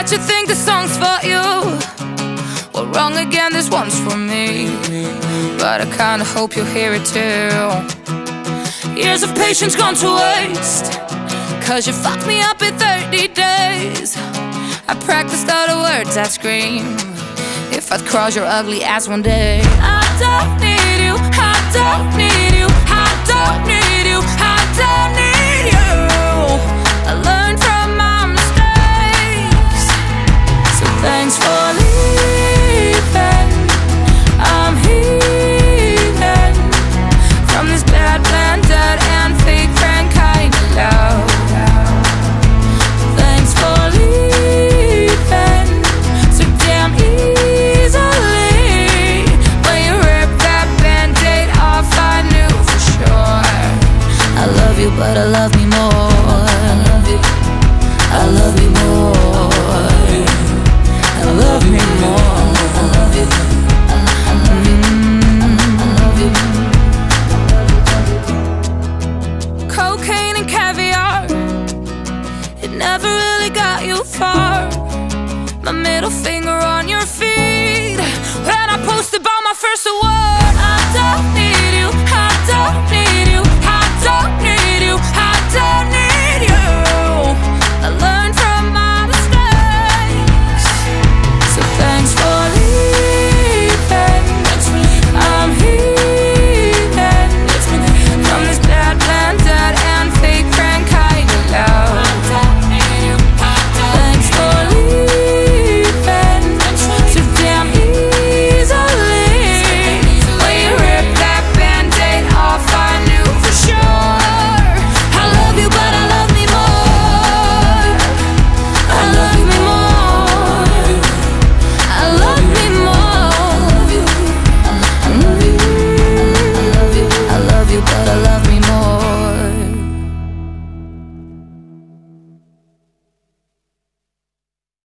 Bet you think this song's for you. Well, wrong again, this one's for me. But I kinda hope you'll hear it too. Years of patience gone to waste, 'cause you fucked me up in 30 days. I practiced all the words I'd scream if I'd cross your ugly ass one day. I don't need you, I don't need you, I don't need you, I don't need you. I learned from my mistakes, so thanks for leaving. I'm healing from this bad, blended and fake friend kind of love. Thanks for leaving so damn easily. When you ripped that band-aid off, I knew for sure I love you, but I love me more. I love you more. I love me more. I love you.